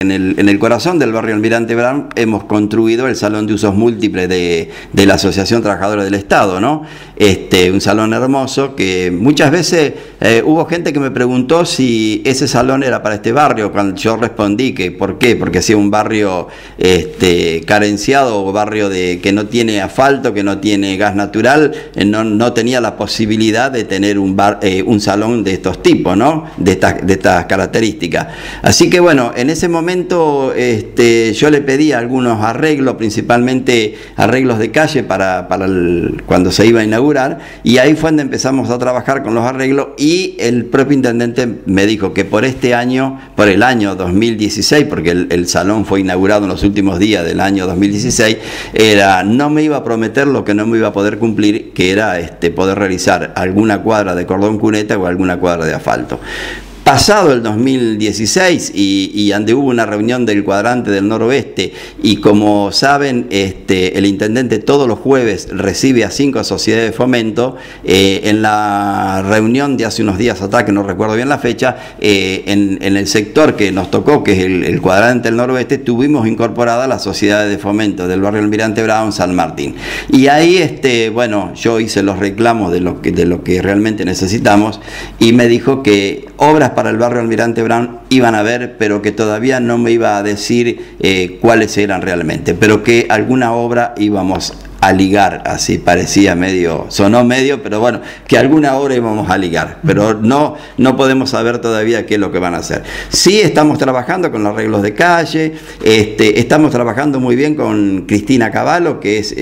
En el corazón del barrio Almirante Brown hemos construido el Salón de Usos Múltiples de la Asociación Trabajadora del Estado, ¿no? Un salón hermoso que muchas veces hubo gente que me preguntó si ese salón era para este barrio, cuando yo respondí que ¿por qué? Porque hacía un barrio carenciado, o barrio que no tiene asfalto, que no tiene gas natural, no tenía la posibilidad de tener un salón de estos tipos, ¿no? De estas características. Así que bueno, en ese momento yo le pedí algunos arreglos, principalmente arreglos de calle cuando se iba a inaugurar, y ahí fue donde empezamos a trabajar con los arreglos, y el propio intendente me dijo que por el año 2016, porque el salón fue inaugurado en los últimos días del año 2016, no me iba a prometer lo que no me iba a poder cumplir, que era poder realizar alguna cuadra de cordón cuneta o alguna cuadra de asfalto. Pasado el 2016 y donde hubo una reunión del cuadrante del noroeste, y como saben, el intendente todos los jueves recibe a 5 sociedades de fomento. En la reunión de hace unos días atrás, que no recuerdo bien la fecha, en el sector que nos tocó, que es el cuadrante del noroeste, tuvimos incorporada las sociedades de fomento del barrio Almirante Brown, San Martín. Y ahí, bueno, yo hice los reclamos de lo que realmente necesitamos, y me dijo que obras para el barrio Almirante Brown iban a ver, pero que todavía no me iba a decir cuáles eran realmente, pero que alguna obra íbamos a ligar, así parecía sonó medio, pero bueno, que alguna obra íbamos a ligar, pero no podemos saber todavía qué es lo que van a hacer. Sí estamos trabajando con los arreglos de calle, estamos trabajando muy bien con Cristina Cavallo, que es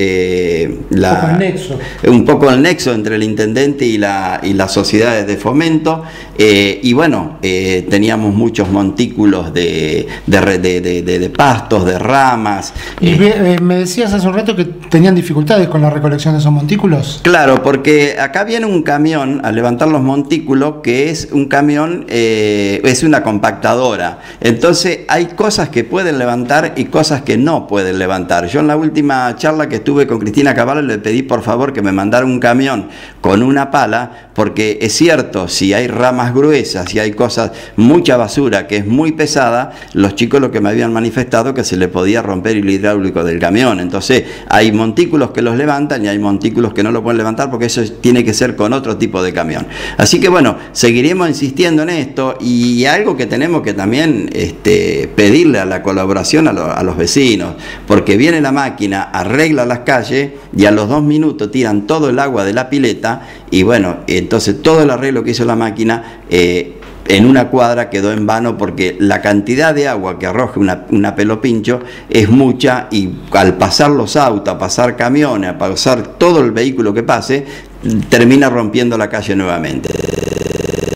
un poco el nexo entre el intendente y las sociedades de fomento, y bueno, teníamos muchos montículos de pastos, de ramas. Y me decías hace un rato que tenían dificultades con la recolección de esos montículos. Claro, porque acá viene un camión a levantar los montículos, que es un camión, es una compactadora. Entonces hay cosas que pueden levantar y cosas que no pueden levantar. Yo en la última charla que estuve con Cristina Cavallo le pedí por favor que me mandara un camión con una pala, porque es cierto, si hay ramas gruesas, si hay cosas, mucha basura que es muy pesada, los chicos lo que me habían manifestado que se le podía romper el hidráulico del camión. Entonces hay montículos que los levantan y hay montículos que no lo pueden levantar, porque eso tiene que ser con otro tipo de camión. Así que bueno, seguiremos insistiendo en esto, y algo que tenemos que también pedirle a la colaboración a los vecinos, porque viene la máquina, arregla las calles y a los 2 minutos tiran todo el agua de la pileta, y bueno, entonces todo el arreglo que hizo la máquina en una cuadra quedó en vano, porque la cantidad de agua que arroja una pelopincho es mucha, y al pasar los autos, a pasar camiones, a pasar todo el vehículo que pase, termina rompiendo la calle nuevamente.